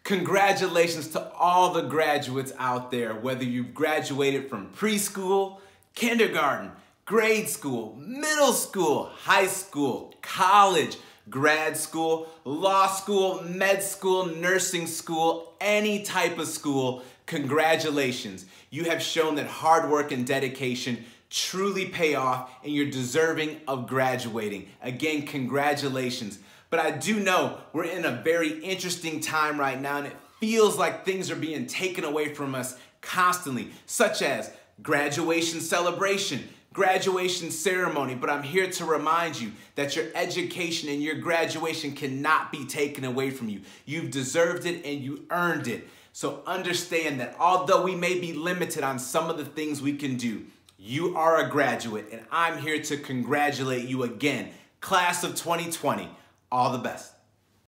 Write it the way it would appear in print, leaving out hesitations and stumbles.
Congratulations to all the graduates out there, whether you've graduated from preschool, kindergarten, grade school, middle school, high school, college, grad school, law school, med school, nursing school, any type of school. Congratulations. You have shown that hard work and dedication truly pay off and you're deserving of graduating. Again, congratulations. But I do know we're in a very interesting time right now, and it feels like things are being taken away from us constantly, such as graduation celebration, graduation ceremony. But I'm here to remind you that your education and your graduation cannot be taken away from you. You've deserved it and you earned it. So understand that although we may be limited on some of the things we can do, you are a graduate, and I'm here to congratulate you again. Class of 2020. All the best.